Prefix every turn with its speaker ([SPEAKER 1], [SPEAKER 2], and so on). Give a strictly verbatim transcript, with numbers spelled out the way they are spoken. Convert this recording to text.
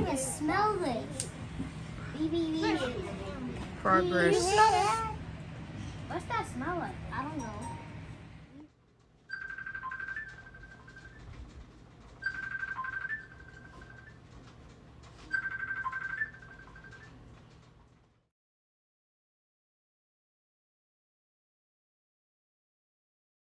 [SPEAKER 1] can smell this.
[SPEAKER 2] Progress.
[SPEAKER 1] You smell that? What's that smell like? I don't know.